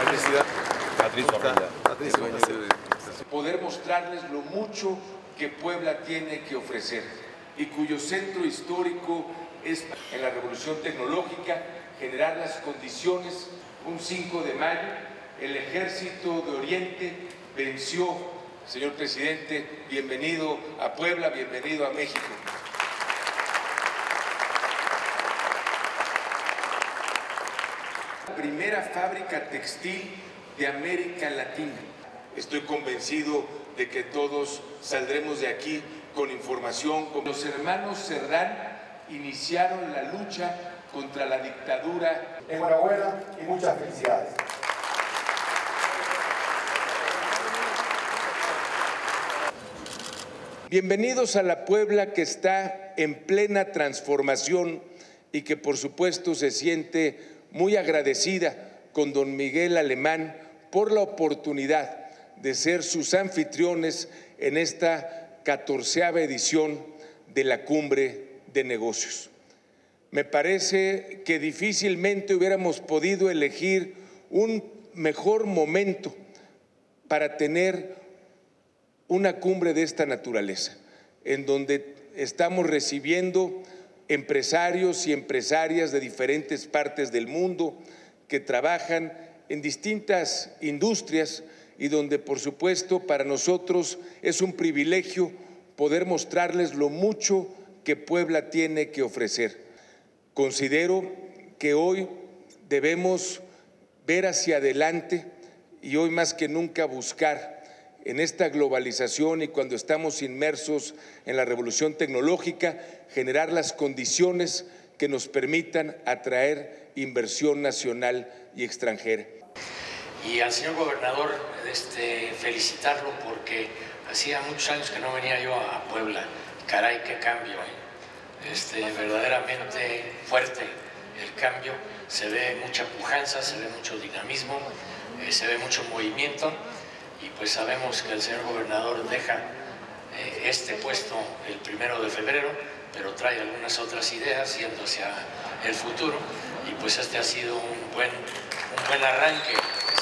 Poder mostrarles lo mucho que Puebla tiene que ofrecer y cuyo centro histórico es en la revolución tecnológica, generar las condiciones. Un 5 de mayo, el Ejército de Oriente venció. Señor presidente, bienvenido a Puebla, bienvenido a México. La primera fábrica textil de América Latina. Estoy convencido de que todos saldremos de aquí con información. Los hermanos Cerdán iniciaron la lucha contra la dictadura. Enhorabuena y muchas felicidades. Bienvenidos a la Puebla que está en plena transformación y que por supuesto se siente muy agradecida con don Miguel Alemán por la oportunidad de ser sus anfitriones en esta 14ª edición de la Cumbre de Negocios. Me parece que difícilmente hubiéramos podido elegir un mejor momento para tener una cumbre de esta naturaleza, en donde estamos recibiendo empresarios y empresarias de diferentes partes del mundo que trabajan en distintas industrias y donde, por supuesto, para nosotros es un privilegio poder mostrarles lo mucho que Puebla tiene que ofrecer. Considero que hoy debemos ver hacia adelante y hoy más que nunca buscar en esta globalización y cuando estamos inmersos en la revolución tecnológica, generar las condiciones que nos permitan atraer inversión nacional y extranjera. Y al señor gobernador felicitarlo porque hacía muchos años que no venía yo a Puebla. Caray, qué cambio, verdaderamente fuerte el cambio. Se ve mucha pujanza, se ve mucho dinamismo, se ve mucho movimiento. Y pues sabemos que el señor gobernador deja este puesto el 1 de febrero, pero trae algunas otras ideas yendo hacia el futuro, y pues este ha sido un buen arranque